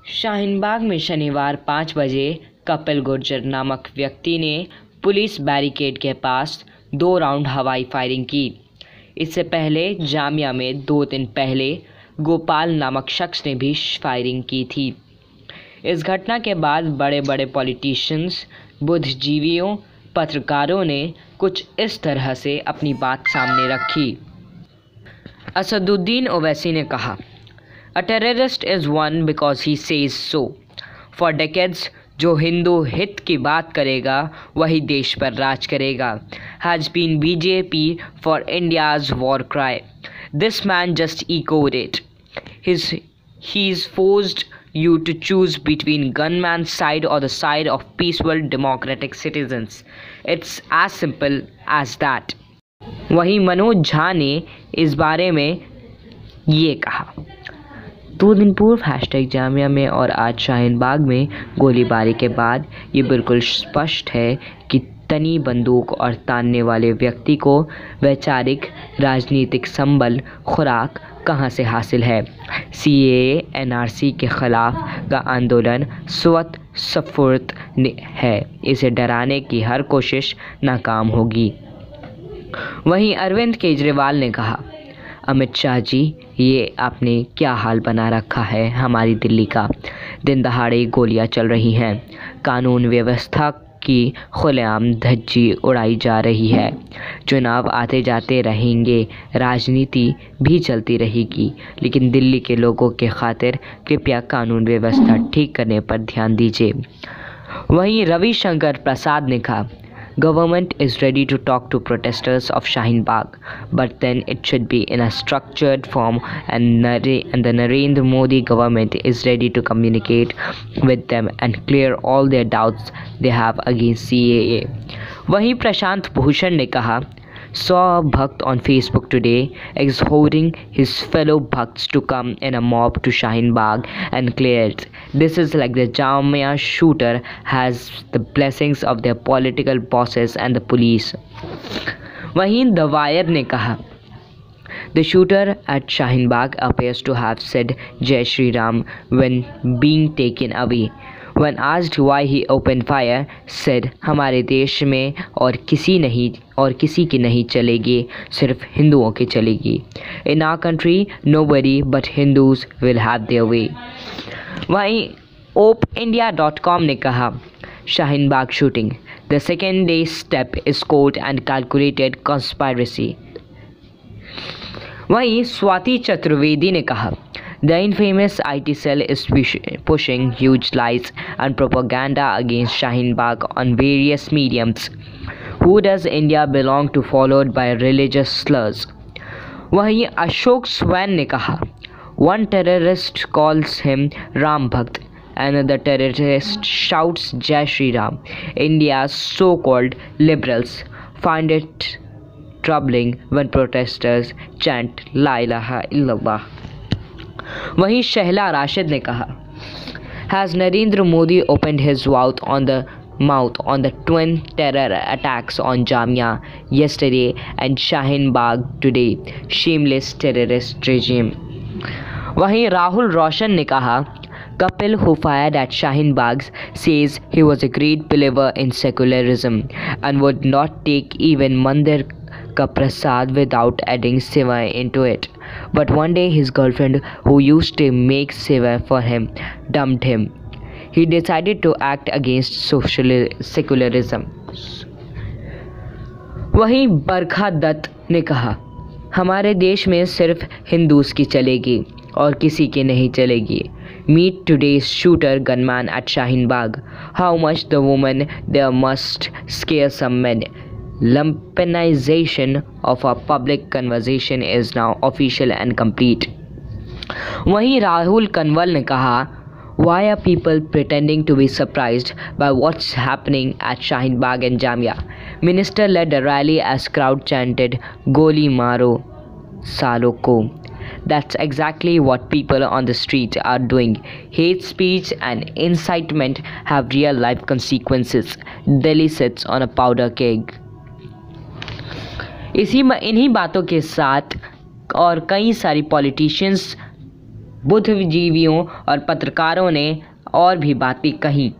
शाहीन बाग में शनिवार 5 बजे कपिल गुर्जर नामक व्यक्ति ने पुलिस बैरिकेड के पास 2 राउंड हवाई फायरिंग की। इससे पहले जामिया में 2 दिन पहले गोपाल नामक शख्स ने भी फायरिंग की थी। इस घटना के बाद बड़े बड़े पॉलिटिशियंस, बुद्धिजीवियों, पत्रकारों ने कुछ इस तरह से अपनी बात सामने रखी। असदुद्दीन ओवैसी ने कहा, A terrorist is one because he says so. For decades, जो हिंदू हित की बात करेगा वही देश पर राज करेगा has been BJP for India's war cry. This man just echoed it. He's forced you to choose between gunman's side or the side of peaceful democratic citizens. It's as simple as that. वहीं मनोज झा ने इस बारे में ये कहा, 2 दिन पूर्व #जामिया में और आज शाहीन बाग में गोलीबारी के बाद ये बिल्कुल स्पष्ट है कि तनी बंदूक और तानने वाले व्यक्ति को वैचारिक राजनीतिक संबल खुराक कहाँ से हासिल है। CAA NRC के खिलाफ का आंदोलन स्वतःस्फूर्त है। इसे डराने की हर कोशिश नाकाम होगी। वहीं अरविंद केजरीवाल ने कहा, अमित शाह जी, ये आपने क्या हाल बना रखा है हमारी दिल्ली का। दिन दहाड़े गोलियां चल रही हैं, कानून व्यवस्था की खुलेआम धज्जी उड़ाई जा रही है। चुनाव आते जाते रहेंगे, राजनीति भी चलती रहेगी, लेकिन दिल्ली के लोगों के खातिर कृपया कानून व्यवस्था ठीक करने पर ध्यान दीजिए। वहीं रविशंकर प्रसाद ने कहा, Government is ready to talk to protesters of Shaheen Bagh, but then it should be in a structured form, and the Narendra Modi government is ready to communicate with them and clear all their doubts they have against CAA. वहीं प्रशांत भूषण ने कहा, saw a bhakt on Facebook today exhorting his fellow bhakts to come in a mob to Shaheen Bagh and clear it. This is like the Jamia shooter has the blessings of their political bosses and the police. वहीं the wire ने कहा, The shooter at Shaheen Bagh appears to have said Jai Shri Ram when being taken away. When asked why he opened fire, said, हमारे देश में और किसी की नहीं चलेगी, सिर्फ हिंदुओं की चलेगी। In our country, nobody but Hindus will have their way. वहीं OpenIndia.com ने कहा, Shaheen Bagh shooting, the second day step is cold and calculated conspiracy. वहीं स्वाति चतुर्वेदी ने कहा, The infamous IT cell is pushing huge lies and propaganda against Shaheen Bagh on various mediums. Who does India belong to, followed by religious slurs? वहीं Ashok swan ने कहा, One terrorist calls him Ram Bhakt, another terrorist shouts Jai Shri Ram. India's so-called liberals find it troubling when protesters chant La ilaha illallah. वहीं शहला राशिद ने कहा, Has Narendra Modi opened his mouth on the twin terror attacks on Jamia yesterday and Shaheen Bagh today? Shameless terrorist regime. वहीं राहुल रोशन ने कहा, Kapil, who fired at Shaheen Bagh, says he was a great believer in secularism and would not take even Mandir ka prasad without adding sevai into it. But one day his girlfriend, who used to make sevai for him, dumped him. He decided to act against secularism. वहीं बरखा दत्त ने कहा, हमारे देश में सिर्फ Hindus की चलेगी और किसी की नहीं चलेगी. Meet today's shooter gunman at Shaheen Bagh. How much the woman there must scare some men. Lumpenization of our public conversation is now official and complete. वहीं राहुल कनवल ने कहा, Why are people pretending to be surprised by what's happening at Shaheen Bagh and Jamia? Minister led a rally as crowd chanted, Goli maro salo ko. That's exactly what people on the street are doing. Hate speech and incitement have real life consequences. Delhi sits on a powder keg. इन्हीं बातों के साथ और कई सारी politicians बुद्धिजीवियों और पत्रकारों ने और भी बातें कहीं।